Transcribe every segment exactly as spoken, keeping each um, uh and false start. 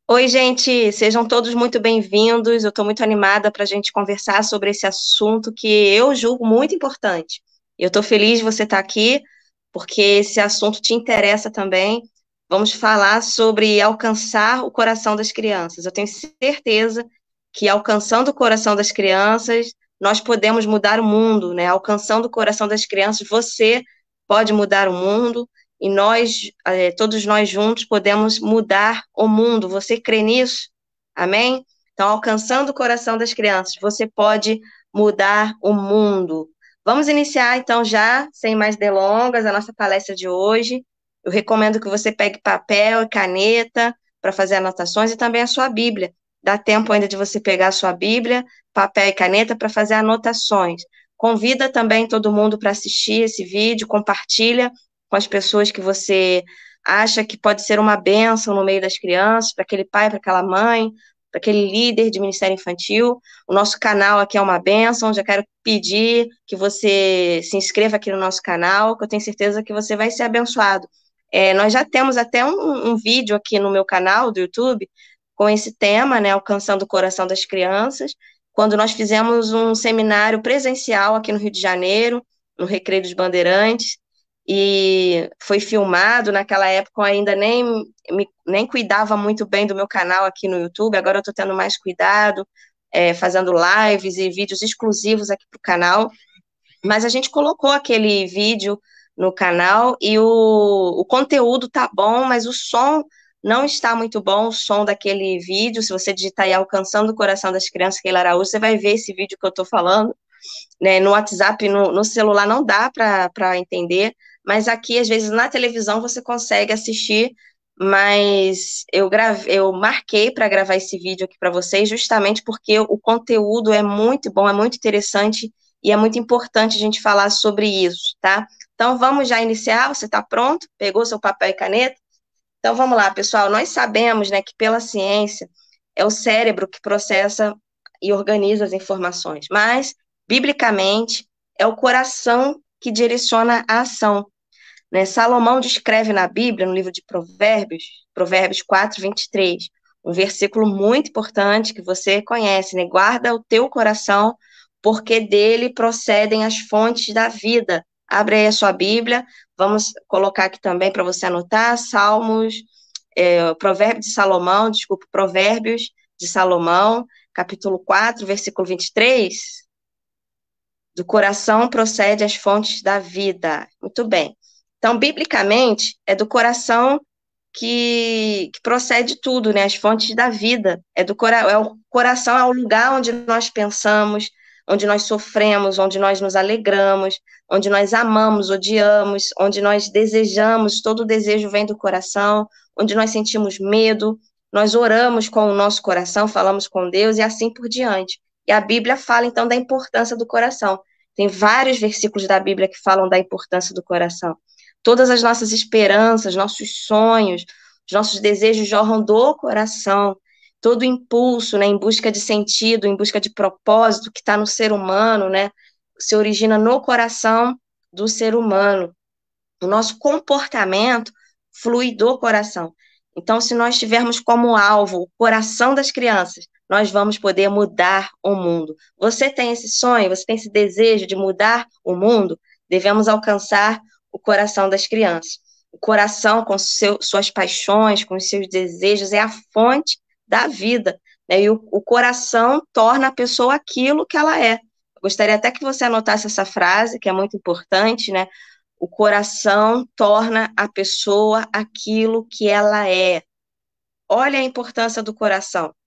Oi, gente, sejam todos muito bem-vindos. Eu estou muito animada para a gente conversar sobre esse assunto que eu julgo muito importante. Eu estou feliz de você estar aqui, porque esse assunto te interessa também. Vamos falar sobre alcançar o coração das crianças. Eu tenho certeza que alcançando o coração das crianças, nós podemos mudar o mundo, né? Alcançando o coração das crianças, você pode mudar o mundo e nós, eh, todos nós juntos, podemos mudar o mundo. Você crê nisso? Amém? Então, alcançando o coração das crianças, você pode mudar o mundo. Vamos iniciar, então, já, sem mais delongas, a nossa palestra de hoje. Eu recomendo que você pegue papel e caneta para fazer anotações e também a sua Bíblia. Dá tempo ainda de você pegar a sua Bíblia, papel e caneta para fazer anotações. Convida também todo mundo para assistir esse vídeo, compartilha com as pessoas que você acha que pode ser uma bênção no meio das crianças, para aquele pai, para aquela mãe, para aquele líder de ministério infantil. O nosso canal aqui é uma bênção, já quero pedir que você se inscreva aqui no nosso canal, que eu tenho certeza que você vai ser abençoado. É, nós já temos até um, um vídeo aqui no meu canal do YouTube com esse tema, né, alcançando o coração das crianças, quando nós fizemos um seminário presencial aqui no Rio de Janeiro, no Recreio dos Bandeirantes, e foi filmado. Naquela época eu ainda nem, me, nem cuidava muito bem do meu canal aqui no YouTube, agora eu estou tendo mais cuidado, é, fazendo lives e vídeos exclusivos aqui para o canal, mas a gente colocou aquele vídeo no canal e o, o conteúdo tá bom, mas o som não está muito bom, o som daquele vídeo. Se você digitar aí Alcançando o Coração das Crianças, Keila Araújo, você vai ver esse vídeo que eu estou falando, né? No WhatsApp, no, no celular não dá para entender, mas aqui, às vezes, na televisão você consegue assistir, mas eu gravei, eu marquei para gravar esse vídeo aqui para vocês, justamente porque o conteúdo é muito bom, é muito interessante, e é muito importante a gente falar sobre isso, tá? Então, vamos já iniciar. Você está pronto? Pegou seu papel e caneta? Então, vamos lá, pessoal. Nós sabemos, né, que pela ciência é o cérebro que processa e organiza as informações, mas, biblicamente, é o coração que direciona a ação, né? Salomão descreve na Bíblia, no livro de Provérbios, Provérbios quatro, vinte e três, um versículo muito importante que você conhece, né? Guarda o teu coração, porque dele procedem as fontes da vida. Abre aí a sua Bíblia, vamos colocar aqui também para você anotar, Salmos, é, Provérbios de Salomão, desculpa, Provérbios de Salomão, capítulo quatro, versículo vinte e três. Do coração procede as fontes da vida. Muito bem. Então, biblicamente, é do coração que, que procede tudo, né? As fontes da vida. É do cora é o coração, é o lugar onde nós pensamos, onde nós sofremos, onde nós nos alegramos, onde nós amamos, odiamos, onde nós desejamos, todo o desejo vem do coração, onde nós sentimos medo, nós oramos com o nosso coração, falamos com Deus e assim por diante. E a Bíblia fala, então, da importância do coração. Tem vários versículos da Bíblia que falam da importância do coração. Todas as nossas esperanças, nossos sonhos, os nossos desejos jorram do coração. Todo impulso, né, em busca de sentido, em busca de propósito que está no ser humano, né, se origina no coração do ser humano. O nosso comportamento flui do coração. Então, se nós tivermos como alvo o coração das crianças, nós vamos poder mudar o mundo. Você tem esse sonho, você tem esse desejo de mudar o mundo? Devemos alcançar o coração das crianças. O coração, com seu, suas paixões, com os seus desejos, é a fonte da vida, né? E o, o coração torna a pessoa aquilo que ela é. Eu gostaria até que você anotasse essa frase, que é muito importante, né? O coração torna a pessoa aquilo que ela é. Olha a importância do coração. O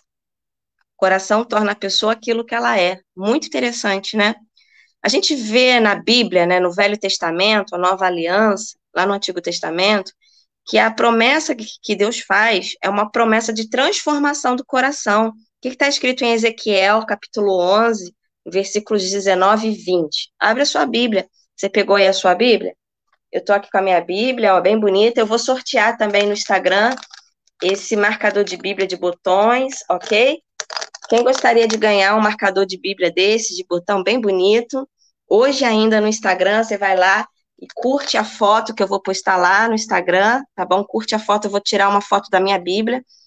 coração torna a pessoa aquilo que ela é. Muito interessante, né? A gente vê na Bíblia, né, no Velho Testamento, a Nova Aliança, lá no Antigo Testamento, que a promessa que, que Deus faz é uma promessa de transformação do coração. O que está escrito em Ezequiel, capítulo onze, versículos dezenove e vinte? Abre a sua Bíblia. Você pegou aí a sua Bíblia? Eu estou aqui com a minha Bíblia, ó, bem bonita. Eu vou sortear também no Instagram esse marcador de Bíblia de botões, ok? Quem gostaria de ganhar um marcador de Bíblia desse, de botão bem bonito, hoje ainda no Instagram, você vai lá e curte a foto que eu vou postar lá no Instagram, tá bom? Curte a foto, eu vou tirar uma foto da minha Bíblia.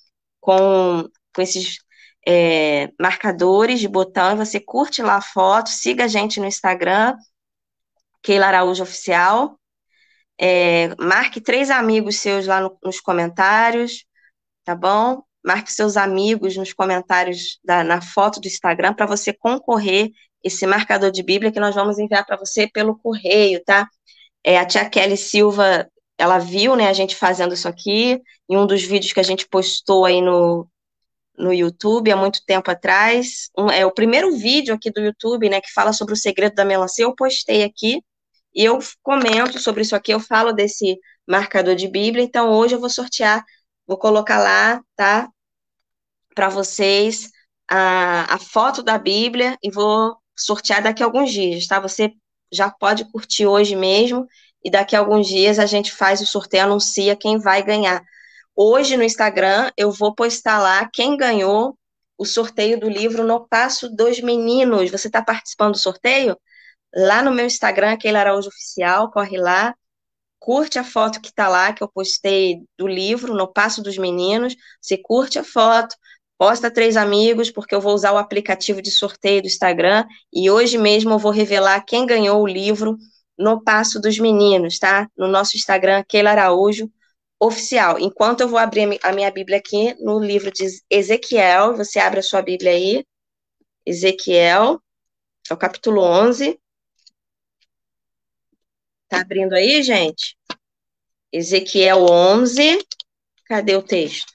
com, com esses é, marcadores de botão, e você curte lá a foto, siga a gente no Instagram, Keila Araújo Oficial, é, marque três amigos seus lá no, nos comentários, tá bom? Marque seus amigos nos comentários da, na foto do Instagram para você concorrer esse marcador de Bíblia que nós vamos enviar para você pelo correio, tá? É, a tia Kelly Silva, ela viu, né, a gente fazendo isso aqui em um dos vídeos que a gente postou aí no, no YouTube há muito tempo atrás. Um, é o primeiro vídeo aqui do YouTube, né, que fala sobre o segredo da melancia, eu postei aqui e eu comento sobre isso aqui, eu falo desse marcador de Bíblia, então hoje eu vou sortear, vou colocar lá, tá, para vocês a, a foto da Bíblia e vou sortear daqui a alguns dias, tá? Você já pode curtir hoje mesmo e daqui a alguns dias a gente faz o sorteio, anuncia quem vai ganhar. Hoje no Instagram eu vou postar lá quem ganhou o sorteio do livro No Passo dos Meninos. Você está participando do sorteio? Lá no meu Instagram, Keila Araújo Oficial, corre lá, curte a foto que está lá, que eu postei do livro No Passo dos Meninos. Você curte a foto, posta três amigos, porque eu vou usar o aplicativo de sorteio do Instagram, e hoje mesmo eu vou revelar quem ganhou o livro No Passo dos Meninos, tá? No nosso Instagram, Keila Araújo Oficial. Enquanto eu vou abrir a minha Bíblia aqui no livro de Ezequiel, você abre a sua Bíblia aí, Ezequiel, é o capítulo onze. Tá abrindo aí, gente? Ezequiel onze, cadê o texto?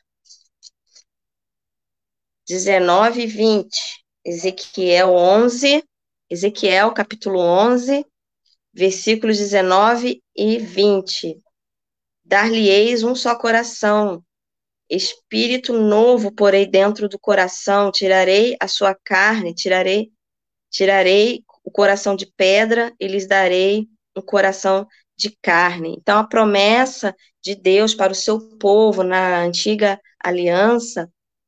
dezenove e vinte. Ezequiel onze, Ezequiel capítulo onze, versículos dezenove e vinte. Dar-lhe-eis um só coração, espírito novo porei dentro do coração, tirarei a sua carne, tirarei, tirarei o coração de pedra e lhes darei um coração de carne. Então, a promessa de Deus para o seu povo na antiga aliança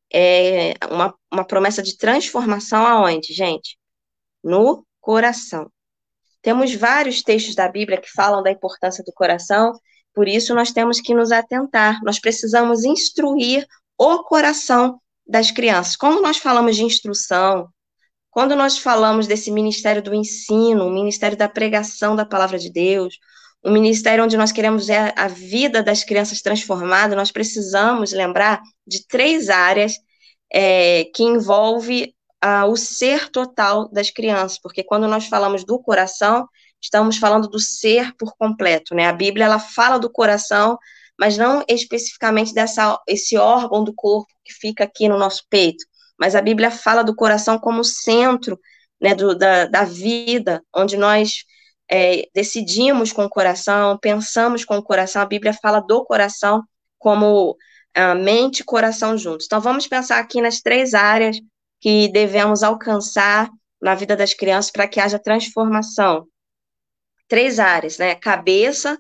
é uma, uma promessa de transformação aonde, gente? No coração. Temos vários textos da Bíblia que falam da importância do coração, por isso nós temos que nos atentar, nós precisamos instruir o coração das crianças. Quando nós falamos de instrução, quando nós falamos desse ministério do ensino, o ministério da pregação da palavra de Deus, um ministério onde nós queremos ver a vida das crianças transformada, nós precisamos lembrar de três áreas é, que envolve ah, o ser total das crianças, porque quando nós falamos do coração, estamos falando do ser por completo, né? A Bíblia, ela fala do coração, mas não especificamente dessa, esse órgão do corpo que fica aqui no nosso peito, mas a Bíblia fala do coração como centro, né, do, da, da vida, onde nós é, decidimos com o coração, pensamos com o coração. A Bíblia fala do coração como a mente e coração juntos. Então, vamos pensar aqui nas três áreas que devemos alcançar na vida das crianças para que haja transformação. Três áreas, né? Cabeça,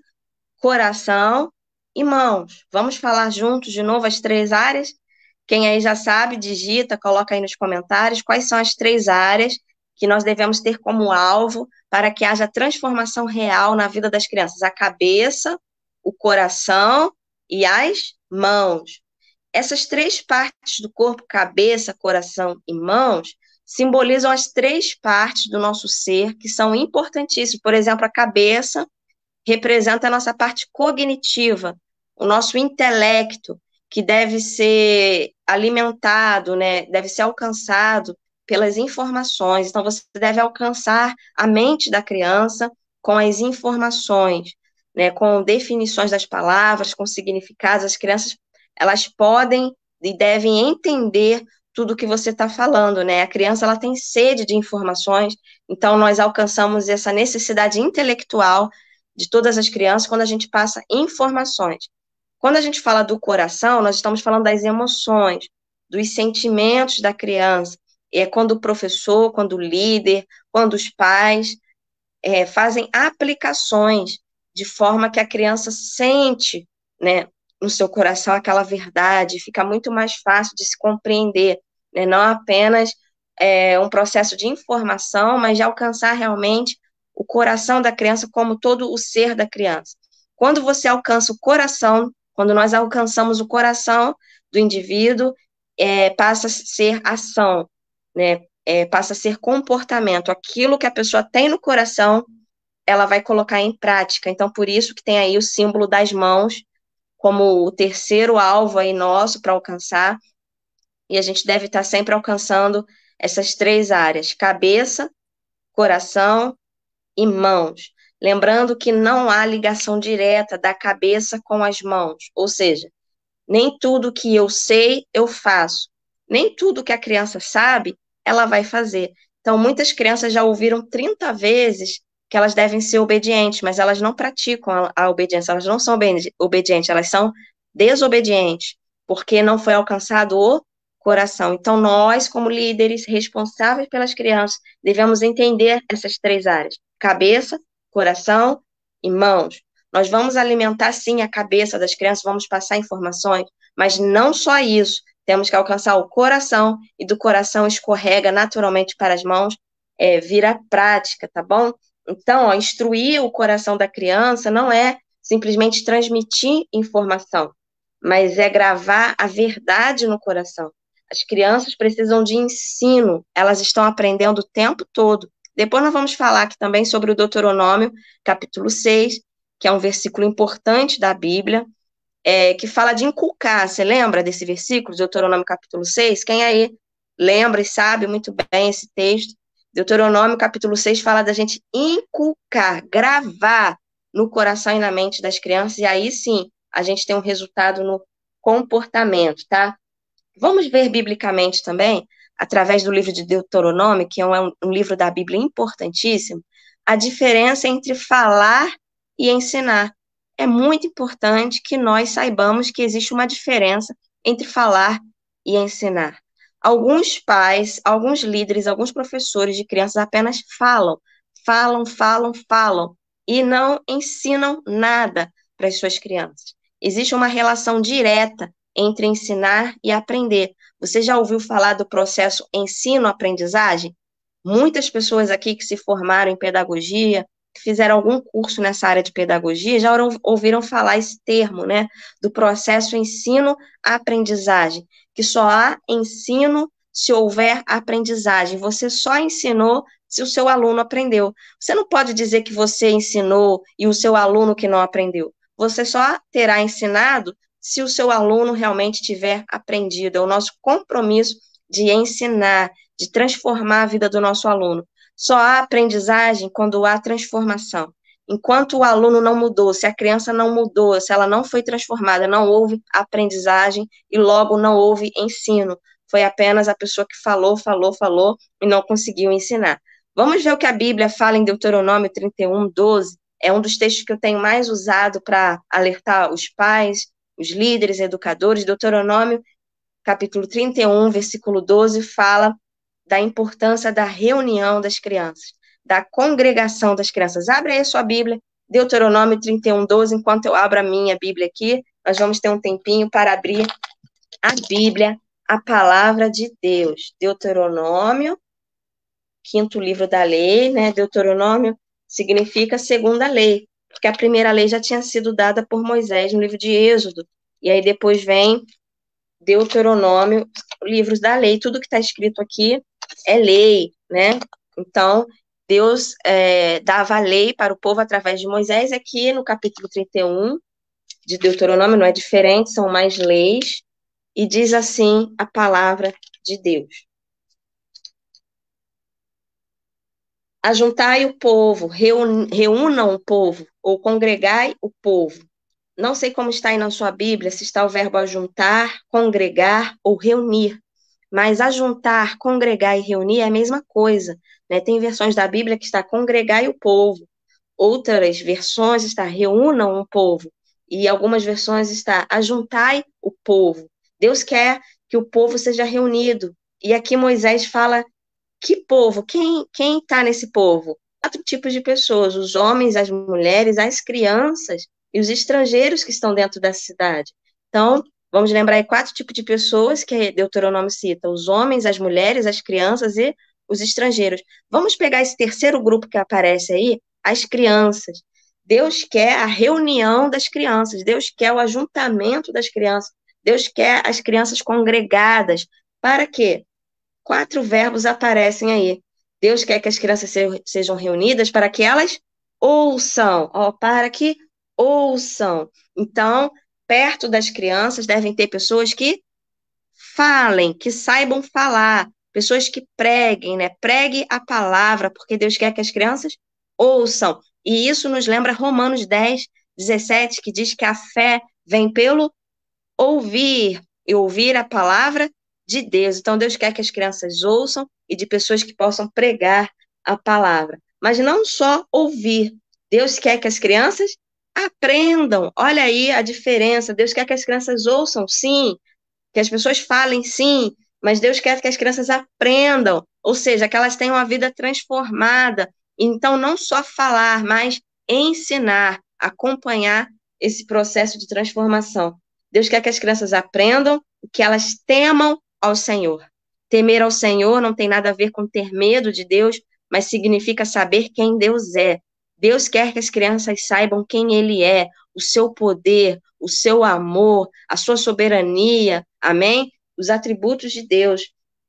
coração e mãos. Vamos falar juntos de novo as três áreas? Quem aí já sabe, digita, coloca aí nos comentários quais são as três áreas que nós devemos ter como alvo para que haja transformação real na vida das crianças. A cabeça, o coração e as mãos. Essas três partes do corpo, cabeça, coração e mãos, simbolizam as três partes do nosso ser que são importantíssimas. Por exemplo, a cabeça representa a nossa parte cognitiva, o nosso intelecto, que deve ser alimentado, né, deve ser alcançado pelas informações. Então, você deve alcançar a mente da criança com as informações, né, com definições das palavras, com significados. As crianças, elas podem e devem entender tudo que você está falando, né? A criança, ela tem sede de informações, então nós alcançamos essa necessidade intelectual de todas as crianças quando a gente passa informações. Quando a gente fala do coração, nós estamos falando das emoções, dos sentimentos da criança. É quando o professor, quando o líder, quando os pais é, fazem aplicações de forma que a criança sente, né, no seu coração aquela verdade, fica muito mais fácil de se compreender, né, não apenas é, um processo de informação, mas de alcançar realmente o coração da criança como todo o ser da criança. Quando você alcança o coração, quando nós alcançamos o coração do indivíduo, é, passa a ser ação, né? É, passa a ser comportamento. Aquilo que a pessoa tem no coração, ela vai colocar em prática. Então, por isso que tem aí o símbolo das mãos, como o terceiro alvo aí nosso para alcançar, e a gente deve estar sempre alcançando essas três áreas: cabeça, coração e mãos. Lembrando que não há ligação direta da cabeça com as mãos, ou seja, nem tudo que eu sei, eu faço. Nem tudo que a criança sabe, ela vai fazer. Então, muitas crianças já ouviram trinta vezes que elas devem ser obedientes, mas elas não praticam a, a obediência, elas não são obedi obedientes, elas são desobedientes, porque não foi alcançado o coração. Então, nós, como líderes responsáveis pelas crianças, devemos entender essas três áreas: cabeça, coração e mãos. Nós vamos alimentar, sim, a cabeça das crianças, vamos passar informações, mas não só isso. Temos que alcançar o coração, e do coração escorrega naturalmente para as mãos, é, vira prática, tá bom? Então, ó, instruir o coração da criança não é simplesmente transmitir informação, mas é gravar a verdade no coração. As crianças precisam de ensino, elas estão aprendendo o tempo todo. Depois nós vamos falar aqui também sobre o Deuteronômio, capítulo seis, que é um versículo importante da Bíblia, é, que fala de inculcar. Você lembra desse versículo, Deuteronômio capítulo seis? Quem aí lembra e sabe muito bem esse texto? Deuteronômio capítulo seis fala da gente inculcar, gravar no coração e na mente das crianças, e aí sim a gente tem um resultado no comportamento, tá? Vamos ver biblicamente também, através do livro de Deuteronômio, que é um, um livro da Bíblia importantíssimo, a diferença entre falar e ensinar. É muito importante que nós saibamos que existe uma diferença entre falar e ensinar. Alguns pais, alguns líderes, alguns professores de crianças apenas falam, falam, falam, falam, e não ensinam nada para as suas crianças. Existe uma relação direta entre ensinar e aprender. Você já ouviu falar do processo ensino-aprendizagem? Muitas pessoas aqui que se formaram em pedagogia, que fizeram algum curso nessa área de pedagogia, já ouviram falar esse termo, né? Do processo ensino-aprendizagem, que só há ensino se houver aprendizagem. Você só ensinou se o seu aluno aprendeu. Você não pode dizer que você ensinou e o seu aluno que não aprendeu. Você só terá ensinado se o seu aluno realmente tiver aprendido. É o nosso compromisso de ensinar, de transformar a vida do nosso aluno. Só há aprendizagem quando há transformação. Enquanto o aluno não mudou, se a criança não mudou, se ela não foi transformada, não houve aprendizagem e logo não houve ensino. Foi apenas a pessoa que falou, falou, falou e não conseguiu ensinar. Vamos ver o que a Bíblia fala em Deuteronômio trinta e um, doze. É um dos textos que eu tenho mais usado para alertar os pais, os líderes, educadores. Deuteronômio, capítulo trinta e um, versículo doze, fala da importância da reunião das crianças, da congregação das crianças. Abre aí a sua Bíblia, Deuteronômio trinta e um, doze, enquanto eu abro a minha Bíblia aqui, nós vamos ter um tempinho para abrir a Bíblia, a palavra de Deus. Deuteronômio, quinto livro da lei, né? Deuteronômio significa segunda lei, porque a primeira lei já tinha sido dada por Moisés no livro de Êxodo, e aí depois vem Deuteronômio, livros da lei. Tudo que está escrito aqui é lei, né? Então, Deus é, dava a lei para o povo através de Moisés. Aqui no capítulo trinta e um de Deuteronômio não é diferente, são mais leis, e diz assim a palavra de Deus: ajuntai o povo, reun, reúnam o povo, ou congregai o povo. Não sei como está aí na sua Bíblia, se está o verbo ajuntar, congregar ou reunir. Mas ajuntar, congregar e reunir é a mesma coisa, né? Tem versões da Bíblia que está congregar e o povo. Outras versões está reúnam o povo. E algumas versões está ajuntai o povo. Deus quer que o povo seja reunido. E aqui Moisés fala: que povo? Quem quem está nesse povo? Quatro tipos de pessoas: os homens, as mulheres, as crianças e os estrangeiros que estão dentro da cidade. Então, vamos lembrar aí quatro tipos de pessoas que Deuteronômio cita: os homens, as mulheres, as crianças e os estrangeiros. Vamos pegar esse terceiro grupo que aparece aí, as crianças. Deus quer a reunião das crianças, Deus quer o ajuntamento das crianças. Deus quer as crianças congregadas. Para quê? Quatro verbos aparecem aí. Deus quer que as crianças se- sejam reunidas para que elas ouçam, ó, para que ouçam. Então, perto das crianças devem ter pessoas que falem, que saibam falar, pessoas que preguem, né? Pregue a palavra, porque Deus quer que as crianças ouçam. E isso nos lembra Romanos dez, dezessete, que diz que a fé vem pelo ouvir e ouvir a palavra de Deus. Então, Deus quer que as crianças ouçam e de pessoas que possam pregar a palavra. Mas não só ouvir. Deus quer que as crianças aprendam. Olha aí a diferença. Deus quer que as crianças ouçam, sim, que as pessoas falem, sim, mas Deus quer que as crianças aprendam, ou seja, que elas tenham a vida transformada. Então, não só falar, mas ensinar, acompanhar esse processo de transformação. Deus quer que as crianças aprendam, que elas temam ao Senhor. Temer ao Senhor não tem nada a ver com ter medo de Deus, mas significa saber quem Deus é. Deus quer que as crianças saibam quem Ele é, o seu poder, o seu amor, a sua soberania, amém? Os atributos de Deus.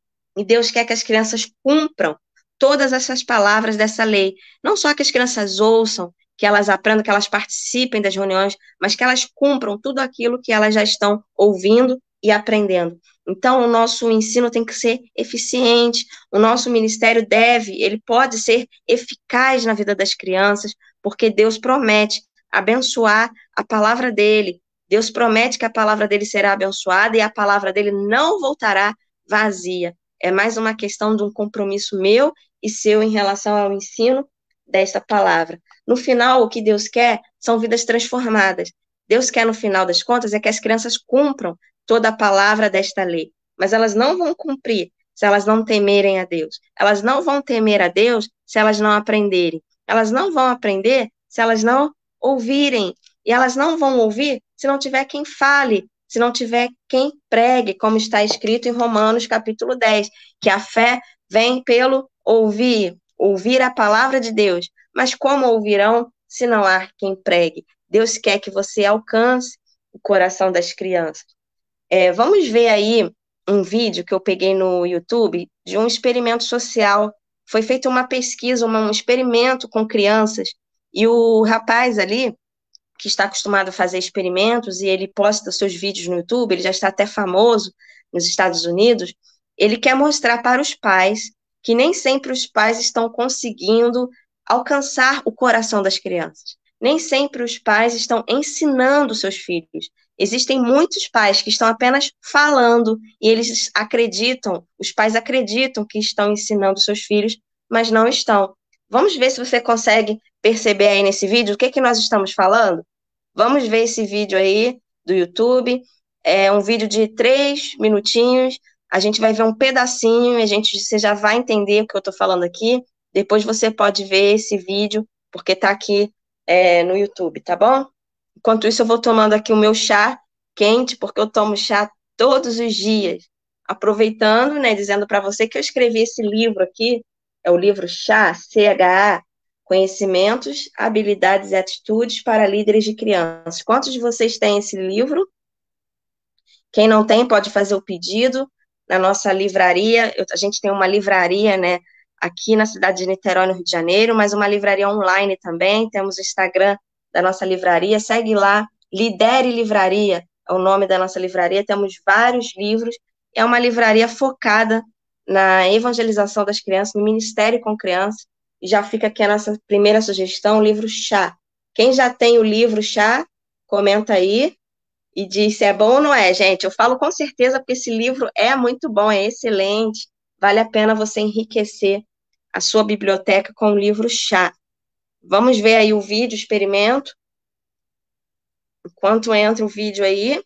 E Deus quer que as crianças cumpram todas essas palavras dessa lei. Não só que as crianças ouçam, que elas aprendam, que elas participem das reuniões, mas que elas cumpram tudo aquilo que elas já estão ouvindo e aprendendo. Então, o nosso ensino tem que ser eficiente, o nosso ministério deve, ele pode ser eficaz na vida das crianças, porque Deus promete abençoar a palavra dele. Deus promete que a palavra dele será abençoada e a palavra dele não voltará vazia. É mais uma questão de um compromisso meu e seu em relação ao ensino desta palavra. No final, o que Deus quer são vidas transformadas. Deus quer, no final das contas, é que as crianças cumpram toda a palavra desta lei. Mas elas não vão cumprir se elas não temerem a Deus. Elas não vão temer a Deus se elas não aprenderem. Elas não vão aprender se elas não ouvirem. E elas não vão ouvir se não tiver quem fale, se não tiver quem pregue, como está escrito em Romanos capítulo dez, que a fé vem pelo ouvir, ouvir a palavra de Deus. Mas como ouvirão se não há quem pregue? Deus quer que você alcance o coração das crianças. É, vamos ver aí um vídeo que eu peguei no YouTube de um experimento social. Foi feita uma pesquisa, um experimento com crianças, e o rapaz ali, que está acostumado a fazer experimentos e ele posta seus vídeos no YouTube, ele já está até famoso nos Estados Unidos, ele quer mostrar para os pais que nem sempre os pais estão conseguindo alcançar o coração das crianças. Nem sempre os pais estão ensinando seus filhos. Existem muitos pais que estão apenas falando e eles acreditam, os pais acreditam que estão ensinando seus filhos, mas não estão. Vamos ver se você consegue perceber aí nesse vídeo o que, que nós estamos falando? Vamos ver esse vídeo aí do YouTube. É um vídeo de três minutinhos. A gente vai ver um pedacinho e a gente, você já vai entender o que eu estou falando aqui. Depois você pode ver esse vídeo, porque está aqui é, no YouTube, tá bom? Enquanto isso, eu vou tomando aqui o meu chá quente, porque eu tomo chá todos os dias. Aproveitando, né, dizendo para você que eu escrevi esse livro aqui, é o livro Chá, C H A, Conhecimentos, Habilidades e Atitudes para Líderes de Crianças. Quantos de vocês têm esse livro? Quem não tem, pode fazer o pedido na nossa livraria. Eu, a gente tem uma livraria, né, aqui na cidade de Niterói, no Rio de Janeiro, mas uma livraria online também. Temos o Instagram da nossa livraria. Segue lá, Lidere Livraria é o nome da nossa livraria. Temos vários livros. É uma livraria focada na evangelização das crianças, no ministério com crianças. E já fica aqui a nossa primeira sugestão, o livro Chá. Quem já tem o livro Chá, comenta aí e diz se é bom ou não é, gente. Eu falo com certeza porque esse livro é muito bom, é excelente. Vale a pena você enriquecer a sua biblioteca com o livro Chá. Vamos ver aí o vídeo, experimento. Enquanto entra o vídeo aí.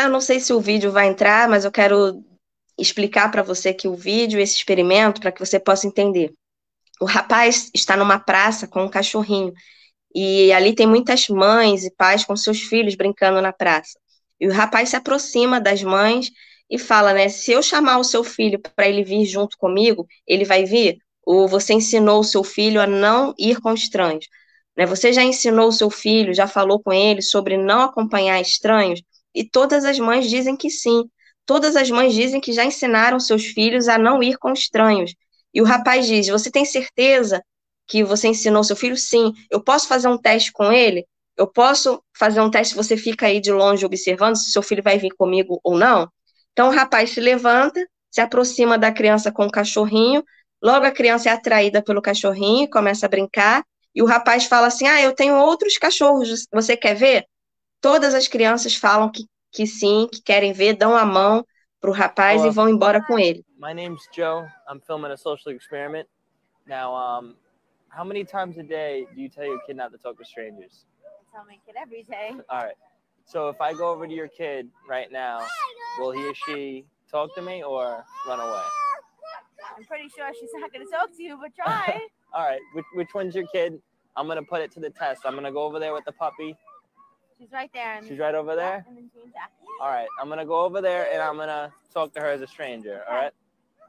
Eu não sei se o vídeo vai entrar, mas eu quero explicar para você aqui o vídeo, esse experimento, para que você possa entender. O rapaz está numa praça com um cachorrinho, e ali tem muitas mães e pais com seus filhos brincando na praça. E o rapaz se aproxima das mães e fala, né, se eu chamar o seu filho para ele vir junto comigo, ele vai vir? Ou você ensinou o seu filho a não ir com estranhos? Né, você já ensinou o seu filho, já falou com ele sobre não acompanhar estranhos? E todas as mães dizem que sim. Todas as mães dizem que já ensinaram seus filhos a não ir com estranhos. E o rapaz diz, você tem certeza que você ensinou seu filho? Sim. Eu posso fazer um teste com ele? Eu posso fazer um teste, você fica aí de longe observando se seu filho vai vir comigo ou não? Então o rapaz se levanta, se aproxima da criança com o cachorrinho, logo a criança é atraída pelo cachorrinho, começa a brincar, e o rapaz fala assim, ah, eu tenho outros cachorros, você quer ver? Todas as crianças falam que, que sim, que querem ver, dão a mão pro rapaz Hello. e vão embora com ele. My name's Joe. I'm filming a social experiment. Now, um, how many times a day do you tell your kid not to talk to strangers? I tell my kid every day. All right. So if I go over to your kid right now, will he or she talk to me or run away? I'm pretty sure she's not going to talk to you, but try. All right. Which, which one's your kid? I'm going to put it to the test. I'm going to go over there with the puppy. She's right there. She's right over there? And then Jean Jackie. All right. I'm going to go over there and I'm going to talk to her as a stranger. All right?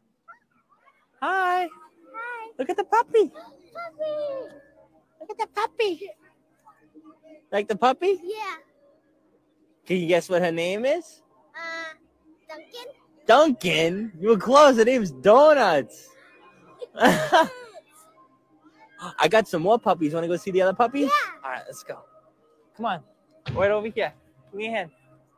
Hi. Hi. Look at the puppy. Puppy. Look at the puppy. Like the puppy? Yeah. Can you guess what her name is? Uh, Duncan. Duncan? You were close. Her name's Donuts. I got some more puppies. Want to go see the other puppies? Yeah. All right, let's go. Come on. Right over here. Give me a hand.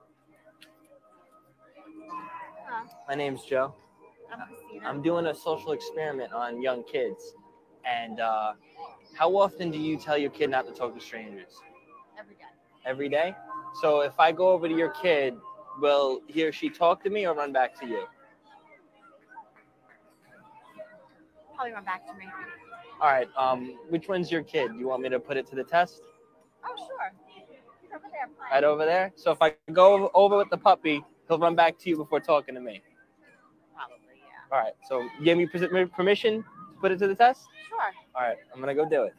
Huh. My name's Joe. I'm Christina. I'm doing a social experiment on young kids. And uh, how often do you tell your kid not to talk to strangers? Every day. Every day? So if I go over to your kid, will he or she talk to me or run back to you? Probably run back to me. All right. Um, which one's your kid? You want me to put it to the test? Oh, sure. He's over there playing. Right over there? So if I go over with the puppy, he'll run back to you before talking to me. Probably, yeah. All right. So you gave me pers- permission to put it to the test? Sure. All right. I'm going to go do it.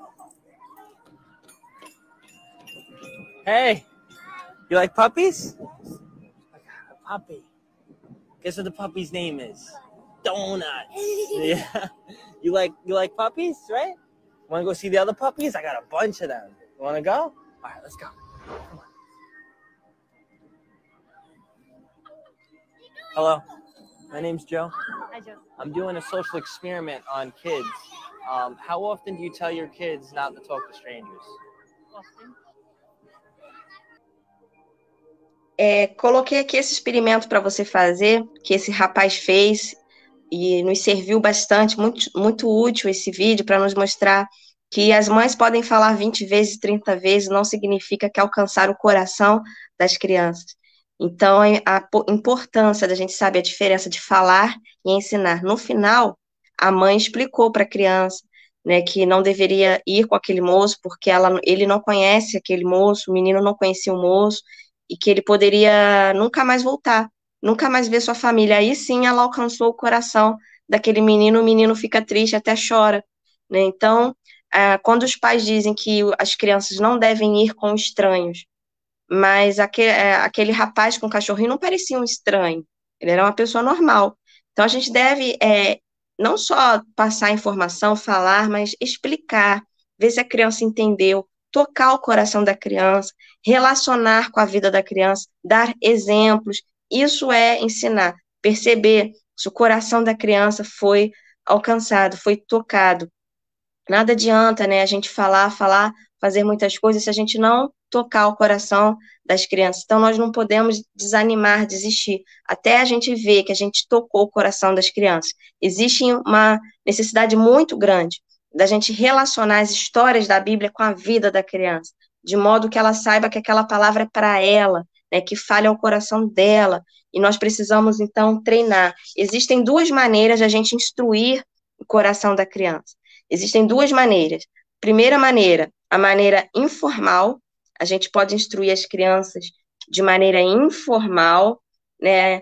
Hey, you like puppies? I got a puppy. Guess what the puppy's name is? Donuts. Yeah. You like you like puppies, right? Want to go see the other puppies? I got a bunch of them. You want to go? All right, let's go. Come on. Hello. My name's Joe. I do. I'm doing a social experiment on kids. Um, how often do you tell your kids not to talk to strangers? Often. É, coloquei aqui esse experimento para você fazer, que esse rapaz fez, e nos serviu bastante, muito, muito útil esse vídeo para nos mostrar que as mães podem falar vinte vezes, trinta vezes, não significa que alcançar o coração das crianças. Então, a importância da gente saber a diferença de falar e ensinar. No final, a mãe explicou para a criança, né, que não deveria ir com aquele moço, porque ela, ele não conhece aquele moço, o menino não conhecia o moço, e que ele poderia nunca mais voltar, nunca mais ver sua família. Aí sim ela alcançou o coração daquele menino, o menino fica triste, até chora, né? Então, ah, quando os pais dizem que as crianças não devem ir com estranhos, mas aquele, aquele rapaz com o cachorrinho não parecia um estranho, ele era uma pessoa normal. Então a gente deve é, não só passar informação, falar, mas explicar, ver se a criança entendeu, tocar o coração da criança, relacionar com a vida da criança, dar exemplos. Isso é ensinar, perceber se o coração da criança foi alcançado, foi tocado. Nada adianta, né, a gente falar, falar, fazer muitas coisas se a gente não tocar o coração das crianças. Então, nós não podemos desanimar, desistir, até a gente ver que a gente tocou o coração das crianças. Existe uma necessidade muito grande da gente relacionar as histórias da Bíblia com a vida da criança, de modo que ela saiba que aquela palavra é para ela, né, que fale ao coração dela, e nós precisamos, então, treinar. Existem duas maneiras de a gente instruir o coração da criança. Existem duas maneiras. Primeira maneira, a maneira informal, a gente pode instruir as crianças de maneira informal, né?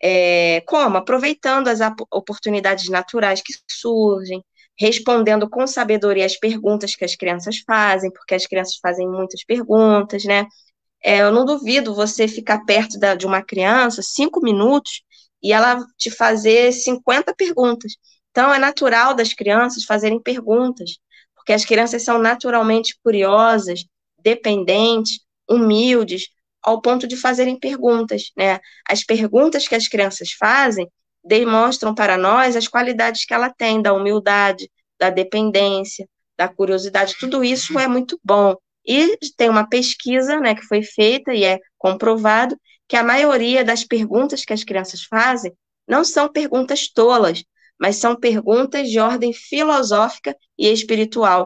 É, como? Aproveitando as oportunidades naturais que surgem, respondendo com sabedoria as perguntas que as crianças fazem, porque as crianças fazem muitas perguntas, né? É, eu não duvido você ficar perto da, de uma criança cinco minutos e ela te fazer cinquenta perguntas. Então, é natural das crianças fazerem perguntas, porque as crianças são naturalmente curiosas, dependentes, humildes, ao ponto de fazerem perguntas, né? As perguntas que as crianças fazem demonstram para nós as qualidades que ela tem, da humildade, da dependência, da curiosidade, tudo isso é muito bom. E tem uma pesquisa, né, que foi feita e é comprovado que a maioria das perguntas que as crianças fazem não são perguntas tolas, mas são perguntas de ordem filosófica e espiritual.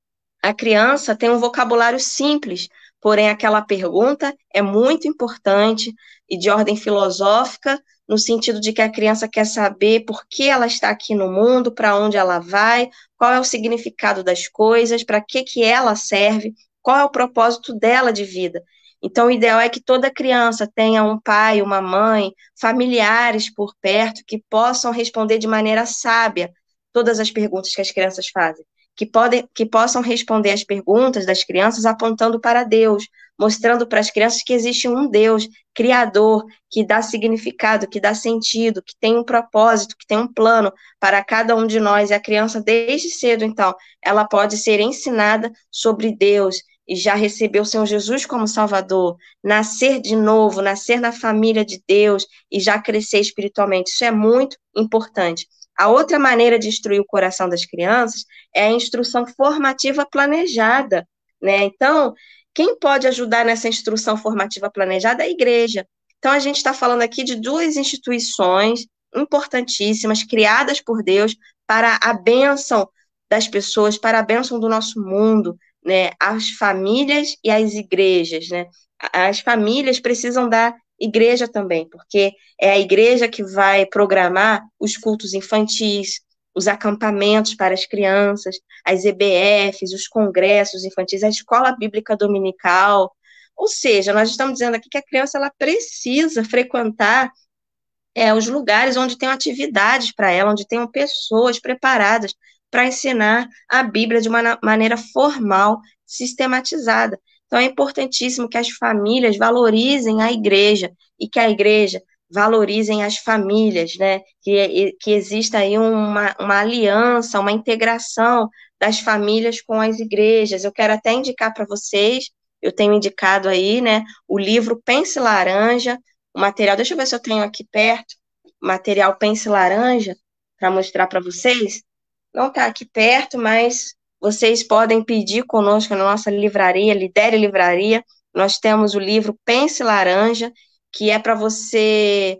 A criança tem um vocabulário simples, porém aquela pergunta é muito importante e de ordem filosófica, no sentido de que a criança quer saber por que ela está aqui no mundo, para onde ela vai, qual é o significado das coisas, para que que ela serve, qual é o propósito dela de vida. Então, o ideal é que toda criança tenha um pai, uma mãe, familiares por perto que possam responder de maneira sábia todas as perguntas que as crianças fazem. Que, podem, que possam responder as perguntas das crianças apontando para Deus, mostrando para as crianças que existe um Deus criador, que dá significado, que dá sentido, que tem um propósito, que tem um plano para cada um de nós. E a criança, desde cedo, então, ela pode ser ensinada sobre Deus e já receber o Senhor Jesus como Salvador, nascer de novo, nascer na família de Deus e já crescer espiritualmente. Isso é muito importante. A outra maneira de instruir o coração das crianças é a instrução formativa planejada, né? Então, quem pode ajudar nessa instrução formativa planejada é a igreja. Então, a gente está falando aqui de duas instituições importantíssimas, criadas por Deus para a bênção das pessoas, para a bênção do nosso mundo, né? As famílias e as igrejas, né? As famílias precisam da igreja também, porque é a igreja que vai programar os cultos infantis, os acampamentos para as crianças, as E B Fs, os congressos infantis, a escola bíblica dominical. Ou seja, nós estamos dizendo aqui que a criança ela precisa frequentar é, os lugares onde tem atividades para ela, onde tenham pessoas preparadas para ensinar a Bíblia de uma maneira formal, sistematizada. Então, é importantíssimo que as famílias valorizem a igreja e que a igreja valorizem as famílias, né? Que, que exista aí uma, uma aliança, uma integração das famílias com as igrejas. Eu quero até indicar para vocês, eu tenho indicado aí, né, o livro Pense Laranja, o material, deixa eu ver se eu tenho aqui perto, o material Pense Laranja, para mostrar para vocês. Não está aqui perto, mas vocês podem pedir conosco na nossa livraria, Lidere Livraria. Nós temos o livro Pense Laranja, que é para você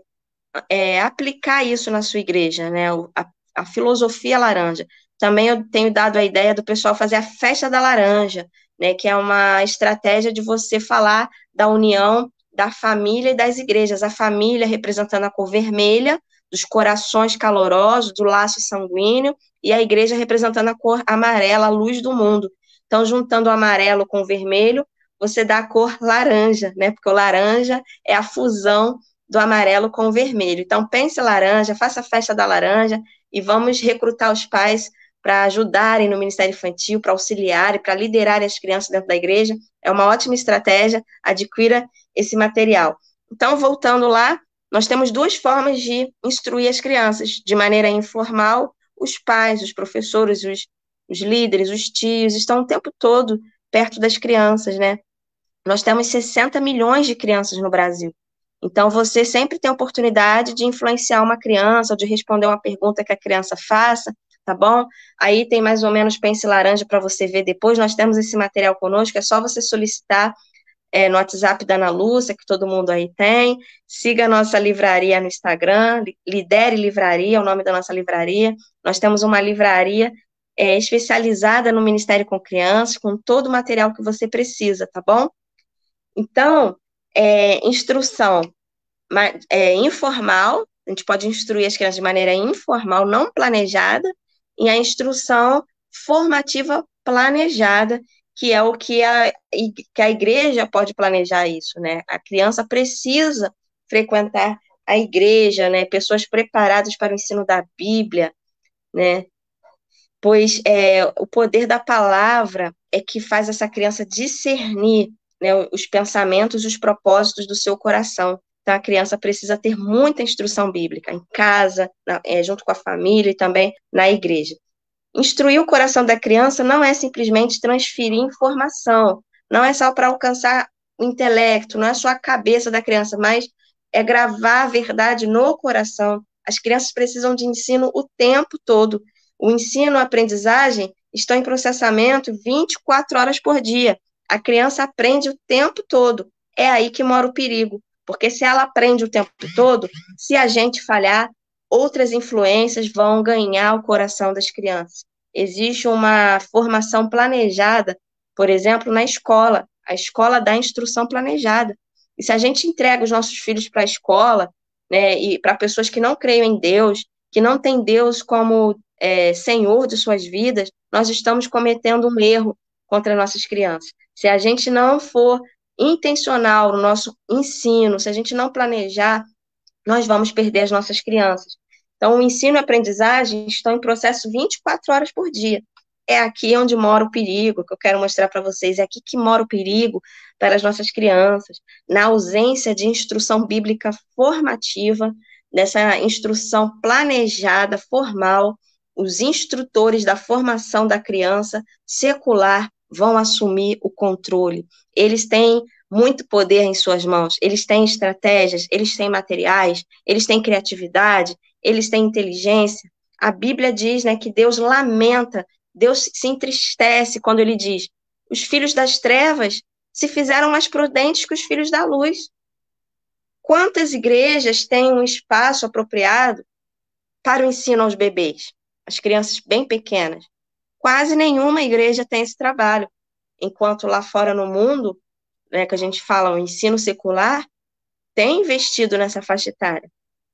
é, aplicar isso na sua igreja, né? A, a filosofia laranja. Também eu tenho dado a ideia do pessoal fazer a festa da laranja, né? Que é uma estratégia de você falar da união da família e das igrejas. A família representando a cor vermelha, dos corações calorosos, do laço sanguíneo, e a igreja representando a cor amarela, a luz do mundo. Então, juntando o amarelo com o vermelho, você dá a cor laranja, né? Porque o laranja é a fusão do amarelo com o vermelho. Então, pense laranja, faça a festa da laranja e vamos recrutar os pais para ajudarem no Ministério Infantil, para auxiliarem, para liderarem as crianças dentro da igreja. É uma ótima estratégia, adquira esse material. Então, voltando lá, nós temos duas formas de instruir as crianças, de maneira informal. Os pais, os professores, os, os líderes, os tios, estão o tempo todo perto das crianças, né? Nós temos sessenta milhões de crianças no Brasil. Então, você sempre tem a oportunidade de influenciar uma criança, ou de responder uma pergunta que a criança faça, tá bom? Aí tem mais ou menos Pense Laranja para você ver depois. Nós temos esse material conosco, é só você solicitar é, no WhatsApp da Ana Lúcia, que todo mundo aí tem. Siga a nossa livraria no Instagram, Lidere Livraria, é o nome da nossa livraria. Nós temos uma livraria é, especializada no Ministério com Crianças, com todo o material que você precisa, tá bom? Então, é, instrução é, informal, a gente pode instruir as crianças de maneira informal, não planejada, e a instrução formativa planejada, que é o que a, que a igreja pode planejar isso, né? A criança precisa frequentar a igreja, né? Pessoas preparadas para o ensino da Bíblia, né? Pois é, o poder da palavra é que faz essa criança discernir, né, os pensamentos e os propósitos do seu coração. Então, a criança precisa ter muita instrução bíblica em casa, na, é, junto com a família e também na igreja. Instruir o coração da criança não é simplesmente transferir informação, não é só para alcançar o intelecto, não é só a cabeça da criança, mas é gravar a verdade no coração. As crianças precisam de ensino o tempo todo. O ensino e a aprendizagem estão em processamento vinte e quatro horas por dia. A criança aprende o tempo todo. É aí que mora o perigo, porque se ela aprende o tempo todo, se a gente falhar, outras influências vão ganhar o coração das crianças. Existe uma formação planejada, por exemplo, na escola. A escola dá instrução planejada. E se a gente entrega os nossos filhos para a escola, né, e para pessoas que não creem em Deus, que não têm Deus como é, Senhor de suas vidas, nós estamos cometendo um erro contra nossas crianças. Se a gente não for intencional no nosso ensino, se a gente não planejar, nós vamos perder as nossas crianças. Então, o ensino e a aprendizagem estão em processo vinte e quatro horas por dia. É aqui onde mora o perigo, que eu quero mostrar para vocês. É aqui que mora o perigo para as nossas crianças, na ausência de instrução bíblica formativa, dessa instrução planejada, formal. Os instrutores da formação da criança secular vão assumir o controle. Eles têm muito poder em suas mãos, eles têm estratégias, eles têm materiais, eles têm criatividade, eles têm inteligência. A Bíblia diz, né, que Deus lamenta, Deus se entristece quando ele diz: os filhos das trevas se fizeram mais prudentes que os filhos da luz. Quantas igrejas têm um espaço apropriado para o ensino aos bebês, as crianças bem pequenas? Quase nenhuma igreja tem esse trabalho, enquanto lá fora no mundo, né, que a gente fala, o ensino secular, tem investido nessa faixa etária.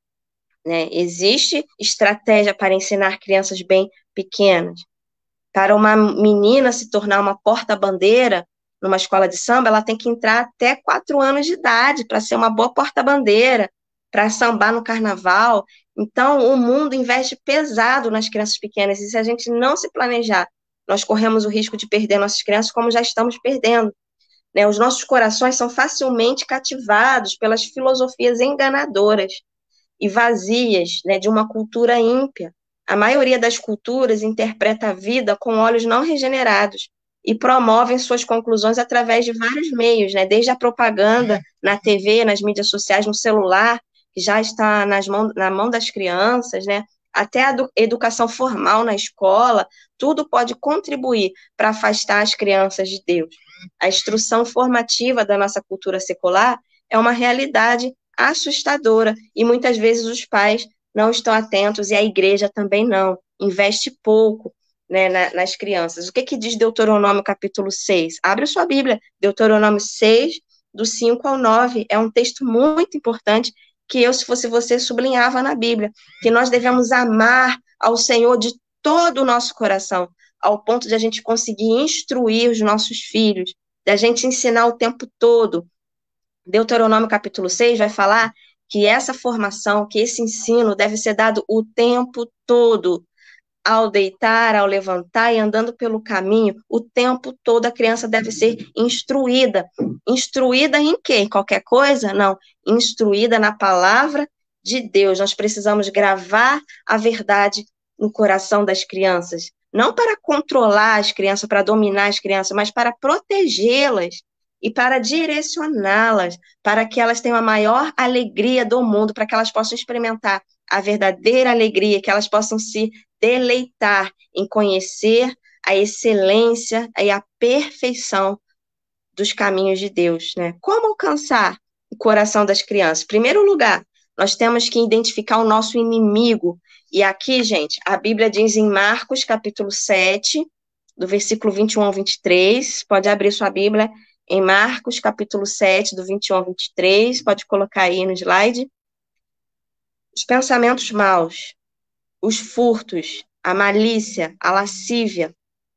Né? Existe estratégia para ensinar crianças bem pequenas. Para uma menina se tornar uma porta-bandeira numa escola de samba, ela tem que entrar até quatro anos de idade para ser uma boa porta-bandeira, para sambar no carnaval. Então, o mundo investe pesado nas crianças pequenas, e se a gente não se planejar, nós corremos o risco de perder nossas crianças, como já estamos perdendo. Né? Os nossos corações são facilmente cativados pelas filosofias enganadoras e vazias, né, de uma cultura ímpia. A maioria das culturas interpreta a vida com olhos não regenerados e promovem suas conclusões através de vários meios, né, desde a propaganda na T V, nas mídias sociais, no celular, que já está nas mão, na mão das crianças, né, até a educação formal na escola, tudo pode contribuir para afastar as crianças de Deus. A instrução formativa da nossa cultura secular é uma realidade assustadora, e muitas vezes os pais não estão atentos, e a igreja também não, investe pouco, né, na, nas crianças. O que que diz Deuteronômio capítulo seis? Abre a sua Bíblia, Deuteronômio seis, do cinco ao nove, é um texto muito importante, que eu, se fosse você, sublinhava na Bíblia, que nós devemos amar ao Senhor de todo o nosso coração, ao ponto de a gente conseguir instruir os nossos filhos, de a gente ensinar o tempo todo. Deuteronômio capítulo seis vai falar que essa formação, que esse ensino deve ser dado o tempo todo, ao deitar, ao levantar e andando pelo caminho, o tempo todo a criança deve ser instruída. Instruída em quê? Em qualquer coisa? Não. Instruída na palavra de Deus. Nós precisamos gravar a verdade no coração das crianças, não para controlar as crianças, para dominar as crianças, mas para protegê-las e para direcioná-las, para que elas tenham a maior alegria do mundo, para que elas possam experimentar a verdadeira alegria, que elas possam se deleitar em conhecer a excelência e a perfeição dos caminhos de Deus, né? Como alcançar o coração das crianças? Em primeiro lugar, nós temos que identificar o nosso inimigo. E aqui, gente, a Bíblia diz em Marcos, capítulo sete, do versículo vinte e um ao vinte e três, pode abrir sua Bíblia, em Marcos, capítulo sete, do vinte e um ao vinte e três, pode colocar aí no slide. Os pensamentos maus, os furtos, a malícia, a lascívia,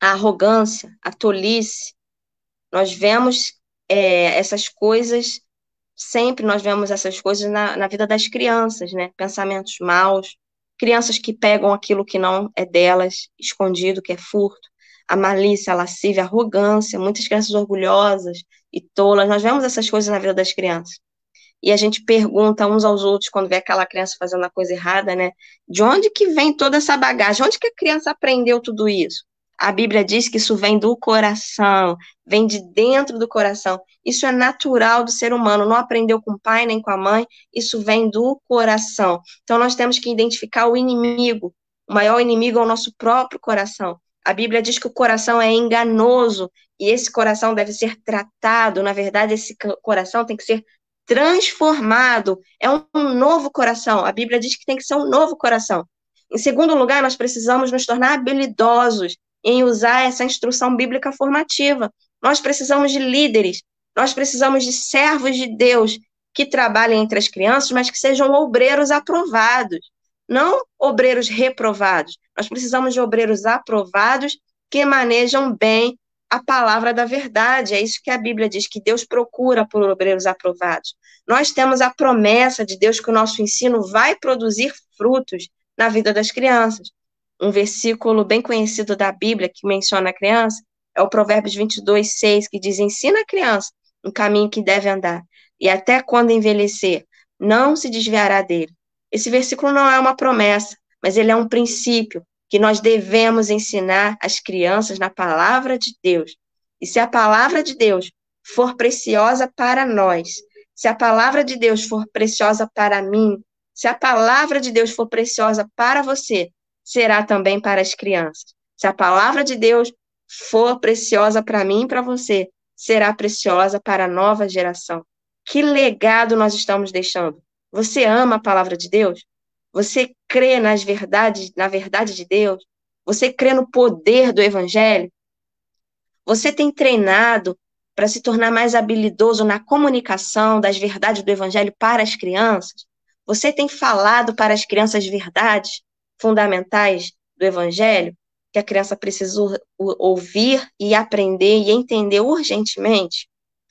a arrogância, a tolice. Nós vemos é, essas coisas, sempre nós vemos essas coisas na, na vida das crianças, né? Pensamentos maus, crianças que pegam aquilo que não é delas, escondido, que é furto, a malícia, a lascívia, a arrogância, muitas crianças orgulhosas e tolas. Nós vemos essas coisas na vida das crianças. E a gente pergunta uns aos outros, quando vê aquela criança fazendo a coisa errada, né? De onde que vem toda essa bagagem? Onde que a criança aprendeu tudo isso? A Bíblia diz que isso vem do coração, vem de dentro do coração. Isso é natural do ser humano, não aprendeu com o pai nem com a mãe, isso vem do coração. Então nós temos que identificar o inimigo. O maior inimigo é o nosso próprio coração. A Bíblia diz que o coração é enganoso e esse coração deve ser tratado. Na verdade, esse coração tem que ser transformado, é um novo coração. A Bíblia diz que tem que ser um novo coração. Em segundo lugar, nós precisamos nos tornar habilidosos em usar essa instrução bíblica formativa. Nós precisamos de líderes, nós precisamos de servos de Deus que trabalhem entre as crianças, mas que sejam obreiros aprovados, não obreiros reprovados. Nós precisamos de obreiros aprovados que manejam bem a palavra da verdade. É isso que a Bíblia diz, que Deus procura por obreiros aprovados. Nós temos a promessa de Deus que o nosso ensino vai produzir frutos na vida das crianças. Um versículo bem conhecido da Bíblia que menciona a criança é o Provérbios vinte e dois, seis, que diz: ensina a criança um caminho que deve andar, e até quando envelhecer, não se desviará dele. Esse versículo não é uma promessa, mas ele é um princípio que nós devemos ensinar às crianças na palavra de Deus. E se a palavra de Deus for preciosa para nós, se a palavra de Deus for preciosa para mim, se a palavra de Deus for preciosa para você, será também para as crianças. Se a palavra de Deus for preciosa para mim e para você, será preciosa para a nova geração. Que legado nós estamos deixando? Você ama a palavra de Deus? Você crê nas verdades, na verdade de Deus? Você crê no poder do Evangelho? Você tem treinado para se tornar mais habilidoso na comunicação das verdades do Evangelho para as crianças? Você tem falado para as crianças verdades fundamentais do Evangelho que a criança precisa ouvir e aprender e entender urgentemente?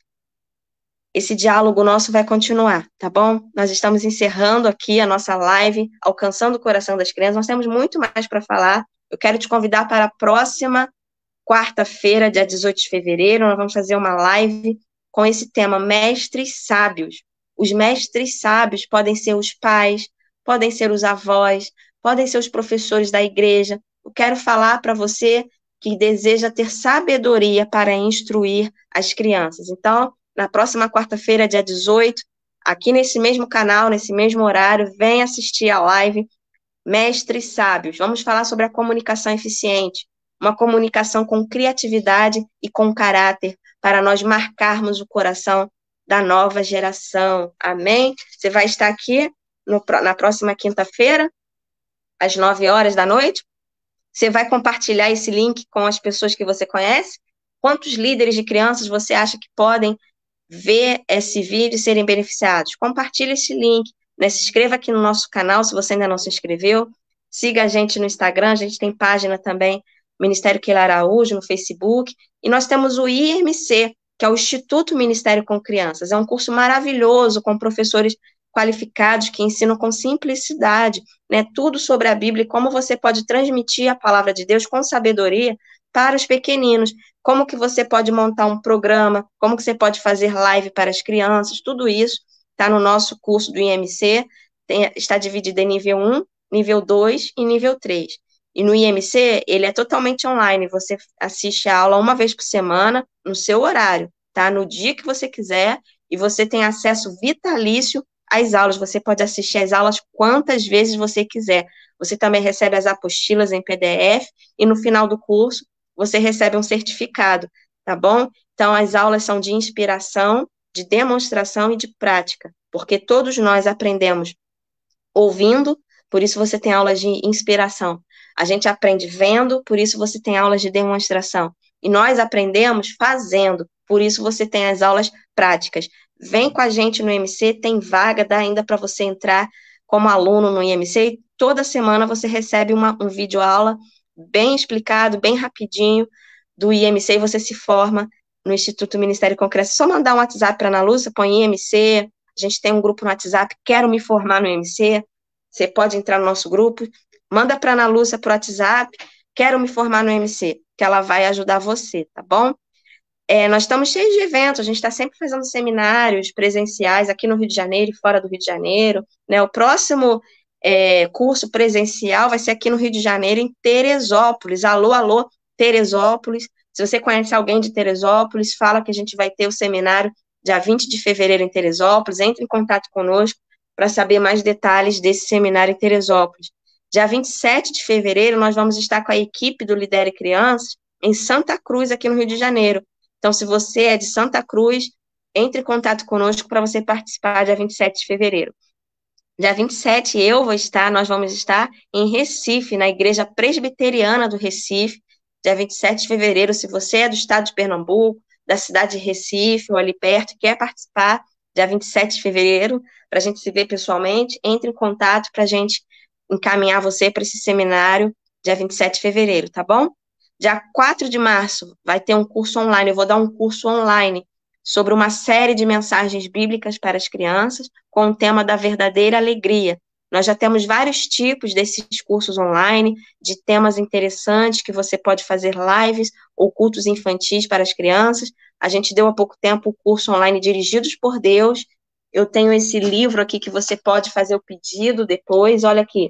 Esse diálogo nosso vai continuar, tá bom? Nós estamos encerrando aqui a nossa live, alcançando o coração das crianças. Nós temos muito mais para falar. Eu quero te convidar para a próxima quarta-feira, dia dezoito de fevereiro. Nós vamos fazer uma live com esse tema, mestres sábios. Os mestres sábios podem ser os pais, podem ser os avós, podem ser os professores da igreja. Eu quero falar para você que deseja ter sabedoria para instruir as crianças. Então, na próxima quarta-feira, dia dezoito, aqui nesse mesmo canal, nesse mesmo horário, vem assistir a live Mestres Sábios. Vamos falar sobre a comunicação eficiente, uma comunicação com criatividade e com caráter, para nós marcarmos o coração da nova geração. Amém? Você vai estar aqui no, na próxima quinta-feira, às nove horas da noite. Você vai compartilhar esse link com as pessoas que você conhece? Quantos líderes de crianças você acha que podem ver esse vídeo e serem beneficiados? Compartilhe esse link, né? Se inscreva aqui no nosso canal, se você ainda não se inscreveu. Siga a gente no Instagram, a gente tem página também, Ministério Keila Araújo, no Facebook. E nós temos o I M C, que é o Instituto Ministério com Crianças. É um curso maravilhoso, com professores qualificados que ensinam com simplicidade, né, tudo sobre a Bíblia e como você pode transmitir a palavra de Deus com sabedoria para os pequeninos, como que você pode montar um programa, como que você pode fazer live para as crianças, tudo isso está no nosso curso do I M C, tem, está dividido em nível um, nível dois e nível três. E no I M C, ele é totalmente online, você assiste a aula uma vez por semana, no seu horário, tá? No dia que você quiser, e você tem acesso vitalício às aulas, você pode assistir às aulas quantas vezes você quiser. Você também recebe as apostilas em P D F, e no final do curso, você recebe um certificado, tá bom? Então, as aulas são de inspiração, de demonstração e de prática, porque todos nós aprendemos ouvindo, por isso você tem aulas de inspiração. A gente aprende vendo, por isso você tem aulas de demonstração. E nós aprendemos fazendo, por isso você tem as aulas práticas. Vem com a gente no I M C, tem vaga, dá ainda para você entrar como aluno no I M C, e toda semana você recebe uma um vídeo aula bem explicado, bem rapidinho, do I M C, e você se forma no Instituto Ministério Concreto. Só mandar um WhatsApp para a Ana Lúcia, põe I M C, a gente tem um grupo no WhatsApp, quero me formar no I M C, você pode entrar no nosso grupo, manda para a Ana Lúcia por WhatsApp, quero me formar no I M C, que ela vai ajudar você, tá bom? É, nós estamos cheios de eventos, a gente está sempre fazendo seminários presenciais aqui no Rio de Janeiro e fora do Rio de Janeiro, né? O próximo é, curso presencial vai ser aqui no Rio de Janeiro, em Teresópolis. Alô, alô, Teresópolis. Se você conhece alguém de Teresópolis, fala que a gente vai ter o seminário dia vinte de fevereiro em Teresópolis, entre em contato conosco para saber mais detalhes desse seminário em Teresópolis. Dia vinte e sete de fevereiro, nós vamos estar com a equipe do Lidere Crianças em Santa Cruz, aqui no Rio de Janeiro. Então, se você é de Santa Cruz, entre em contato conosco para você participar dia vinte e sete de fevereiro. Dia vinte e sete, eu vou estar, nós vamos estar em Recife, na Igreja Presbiteriana do Recife, dia vinte e sete de fevereiro. Se você é do estado de Pernambuco, da cidade de Recife, ou ali perto, quer participar, dia vinte e sete de fevereiro, para a gente se ver pessoalmente, entre em contato para a gente encaminhar você para esse seminário, dia vinte e sete de fevereiro, tá bom? Dia quatro de março vai ter um curso online, eu vou dar um curso online sobre uma série de mensagens bíblicas para as crianças, com o tema da verdadeira alegria. Nós já temos vários tipos desses cursos online, de temas interessantes, que você pode fazer lives ou cultos infantis para as crianças. A gente deu há pouco tempo o curso online Dirigidos por Deus. Eu tenho esse livro aqui que você pode fazer o pedido depois, olha aqui.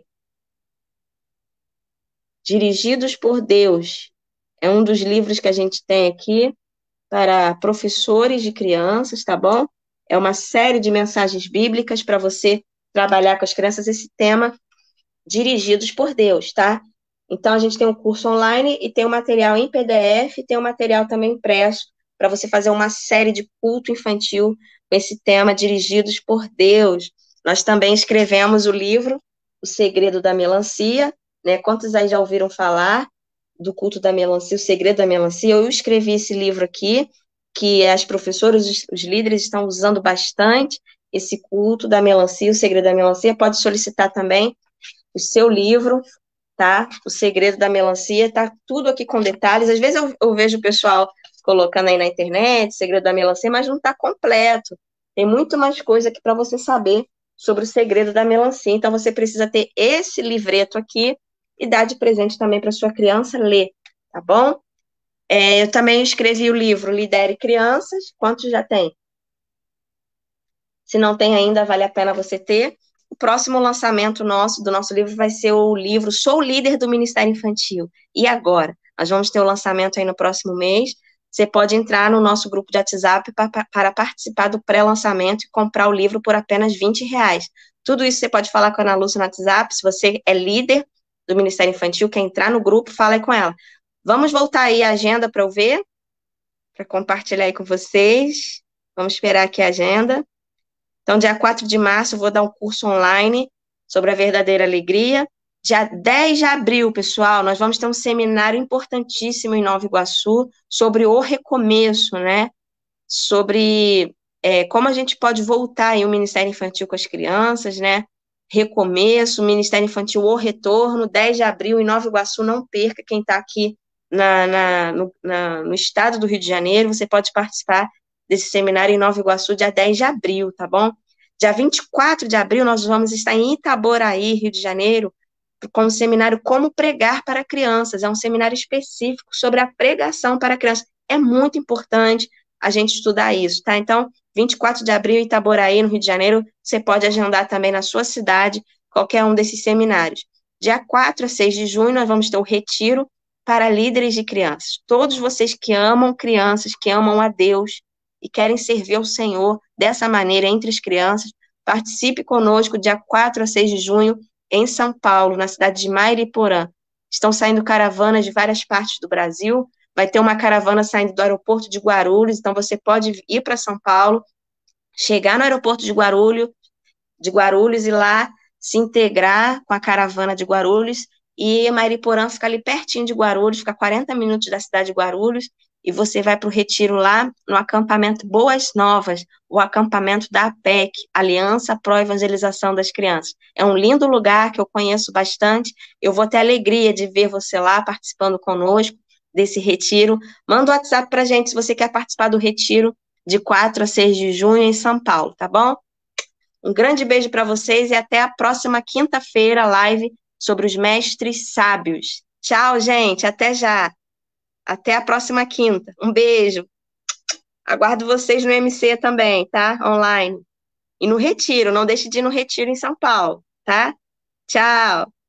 Dirigidos por Deus. É um dos livros que a gente tem aqui para professores de crianças, tá bom? É uma série de mensagens bíblicas para você trabalhar com as crianças esse tema, dirigidos por Deus, tá? Então, a gente tem um curso online e tem um material em P D F, tem um material também impresso para você fazer uma série de culto infantil com esse tema, dirigidos por Deus. Nós também escrevemos o livro O Segredo da Melancia, né? Quantos aí já ouviram falar do culto da melancia, O Segredo da Melancia? Eu escrevi esse livro aqui, que as professoras, os, os líderes estão usando bastante, esse culto da melancia, O Segredo da Melancia. Pode solicitar também o seu livro, tá? O Segredo da Melancia, tá tudo aqui com detalhes. Às vezes eu, eu vejo o pessoal colocando aí na internet, Segredo da Melancia, mas não está completo. Tem muito mais coisa aqui para você saber sobre o Segredo da Melancia. Então, você precisa ter esse livreto aqui e dar de presente também para sua criança ler, tá bom? É, eu também escrevi o livro Lidere Crianças. Quantos já tem? Se não tem ainda, vale a pena você ter. O próximo lançamento nosso, do nosso livro, vai ser o livro Sou Líder do Ministério Infantil. E agora? Nós vamos ter o lançamento aí no próximo mês. Você pode entrar no nosso grupo de WhatsApp para, para participar do pré-lançamento e comprar o livro por apenas vinte reais. Tudo isso você pode falar com a Ana Lúcia no WhatsApp. Se você é líder do Ministério Infantil, quer entrar no grupo, fala aí com ela. Vamos voltar aí a agenda para eu ver, para compartilhar aí com vocês. Vamos esperar aqui a agenda. Então, dia quatro de março, eu vou dar um curso online sobre a verdadeira alegria. Dia dez de abril, pessoal, nós vamos ter um seminário importantíssimo em Nova Iguaçu sobre o recomeço, né? Sobre é, como a gente pode voltar aí o Ministério Infantil com as crianças, né? Recomeço, Ministério Infantil, o retorno, dez de abril em Nova Iguaçu. Não perca, quem está aqui na, na, no, na, no estado do Rio de Janeiro, você pode participar desse seminário em Nova Iguaçu, dia dez de abril, tá bom? Dia vinte e quatro de abril, nós vamos estar em Itaboraí, Rio de Janeiro, com o seminário Como Pregar para Crianças. É um seminário específico sobre a pregação para crianças. É muito importante a gente estudar isso, tá? Então, vinte e quatro de abril, em Itaboraí, no Rio de Janeiro, você pode agendar também na sua cidade qualquer um desses seminários. Dia quatro a seis de junho, nós vamos ter o retiro para líderes de crianças. Todos vocês que amam crianças, que amam a Deus, e querem servir ao Senhor dessa maneira entre as crianças, participe conosco dia quatro a seis de junho em São Paulo, na cidade de Mairiporã. Estão saindo caravanas de várias partes do Brasil, vai ter uma caravana saindo do aeroporto de Guarulhos, então você pode ir para São Paulo, chegar no aeroporto de Guarulhos, de Guarulhos e lá se integrar com a caravana de Guarulhos, e Mairiporã fica ali pertinho de Guarulhos, fica quarenta minutos da cidade de Guarulhos, e você vai para o retiro lá no acampamento Boas Novas, o acampamento da A P E C, Aliança Pro Evangelização das Crianças. É um lindo lugar que eu conheço bastante, eu vou ter a alegria de ver você lá participando conosco desse retiro. Manda o WhatsApp para a gente se você quer participar do retiro de quatro a seis de junho em São Paulo, tá bom? Um grande beijo para vocês e até a próxima quinta-feira, live sobre os mestres sábios. Tchau, gente, até já. Até a próxima quinta. Um beijo. Aguardo vocês no M C também, tá? Online. E no retiro, não deixe de ir no retiro em São Paulo, tá? Tchau.